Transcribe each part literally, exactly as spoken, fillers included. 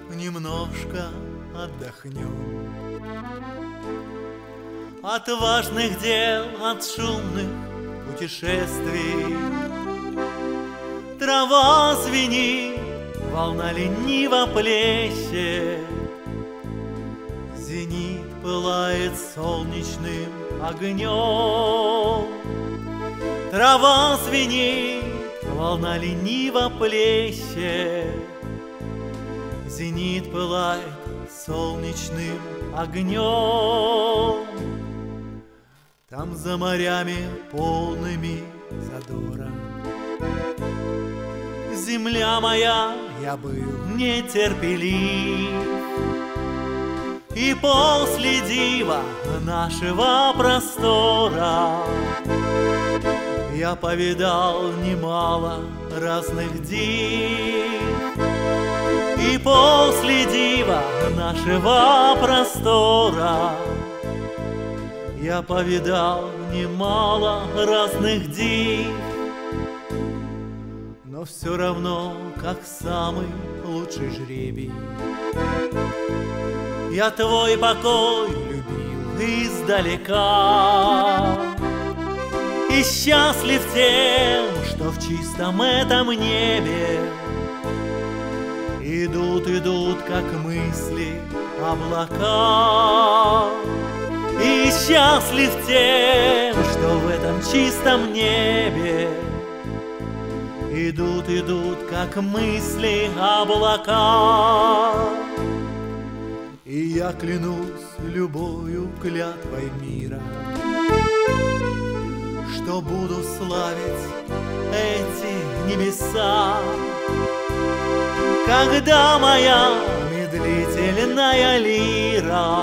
немножко отдохнем от важных дел, от шумных путешествий. Трава звенит, волна лениво плещет, зенит пылает солнечным огнем. Трава звенит, волна лениво плещет, зенит пылает солнечным огнем. Там за морями полными задором земля моя, я был нетерпелив, и после дива нашего простора я повидал немало разных див. И после дива нашего простора я повидал немало разных див. Но все равно, как самый лучший жребий, я твой покой любил издалека. И счастлив тем, что в чистом этом небе идут, идут, как мысли, облака. И счастлив тем, что в этом чистом небе идут, идут, как мысли, облака. И я клянусь любою клятвой мира, что буду славить эти небеса, когда моя медлительная лира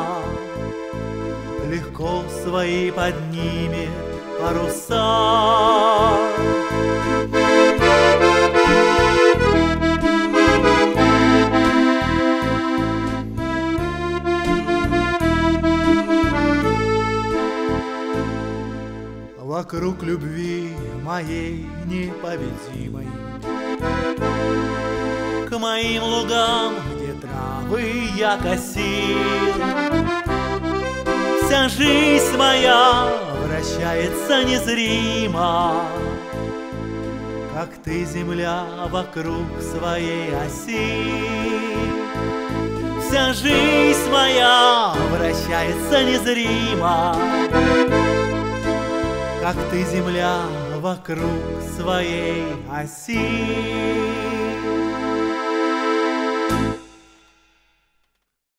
легко свои поднимет паруса. Вокруг любви моей непобедимой, к моим лугам, где травы я косил, вся жизнь моя вращается незримо, как ты, земля, вокруг своей оси. Вся жизнь моя вращается незримо, как ты, земля, вокруг своей оси.